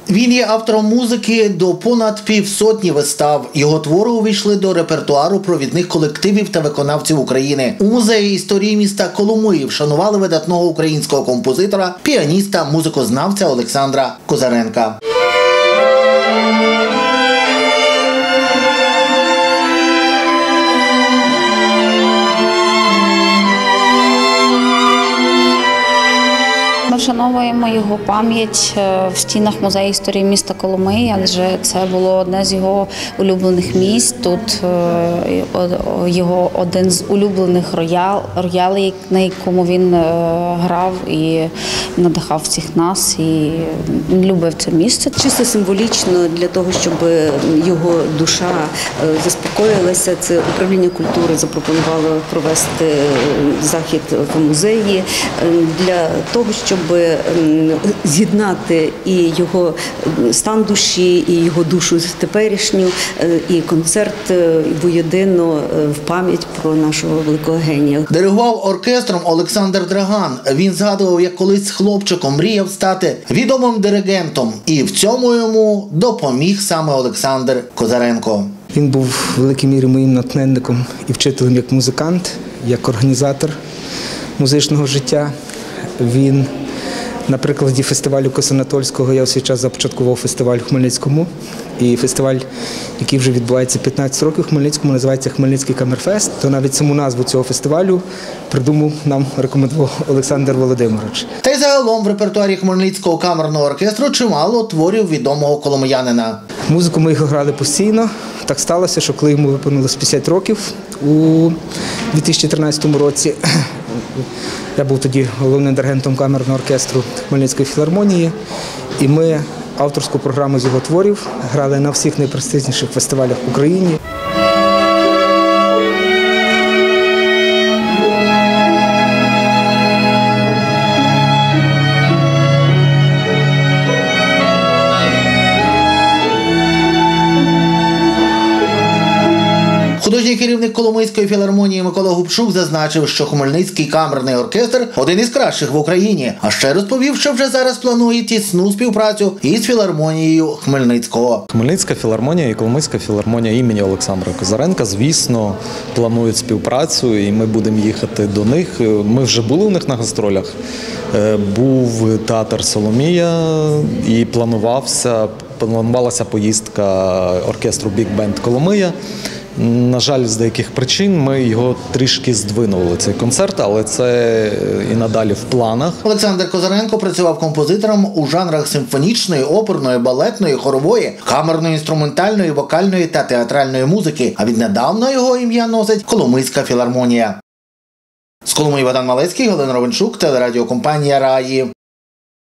Він є автором музики до понад півсотні вистав. Його твори увійшли до репертуару провідних колективів та виконавців України. У музеї історії міста Коломиї вшанували видатного українського композитора, піаніста, музикознавця Олександра Козаренка. Ми вшановуємо його пам'ять в стінах музею історії міста Коломиї, адже це було одне з його улюблених місць. Тут його один з улюблених роялей, на якому він грав і надихав всіх нас, і він любив це місце. Чисто символічно для того, щоб його душа заспокоїлася, це управління культури запропонувало провести захід в музеї для того, щоб з'єднати і його стан душі, і його душу теперішню, і концерт воєдино в пам'ять про нашого великого генія. Диригував оркестром Олександр Драган. Він згадував, як колись хлопчиком мріяв стати відомим диригентом. І в цьому йому допоміг саме Олександр Козаренко. Він був в великій мірі моїм натхненником і вчителем як музикант, як організатор музичного життя. Він на прикладі фестивалю Косинатольського, я у свій час започаткував фестиваль в Хмельницькому. І фестиваль, який вже відбувається 15 років в Хмельницькому, називається Хмельницький камерфест. То навіть саму назву цього фестивалю придумав, нам рекомендував Олександр Володимирович. Та й загалом в репертуарі Хмельницького камерного оркестру чимало творів відомого коломиянина. Музику ми його грали постійно. Так сталося, що коли йому виповнилось 50 років у 2013 році, я був тоді головним диригентом камерного оркестру Хмельницької філармонії, і ми авторську програму з його творів грали на всіх найпрестижніших фестивалях в Україні. Художній керівник Коломийської філармонії Микола Губчук зазначив, що Хмельницький камерний оркестр – один із кращих в Україні. А ще розповів, що вже зараз планує тісну співпрацю із філармонією Хмельницького. Хмельницька філармонія і Коломийська філармонія імені Олександра Козаренка, звісно, планують співпрацю, і ми будемо їхати до них. Ми вже були у них на гастролях. Був театр «Соломія» і планувалася поїздка оркестру «Бік-бенд Коломия». На жаль, з деяких причин ми його трішки здвинули, цей концерт, але це і надалі в планах. Олександр Козаренко працював композитором у жанрах симфонічної, оперної, балетної, хорової, камерної, інструментальної, вокальної та театральної музики. А віднедавна його ім'я носить Коломийська філармонія. З Коломиї Богдан Малецький, Галина Ровенчук, телерадіокомпанія «Раї».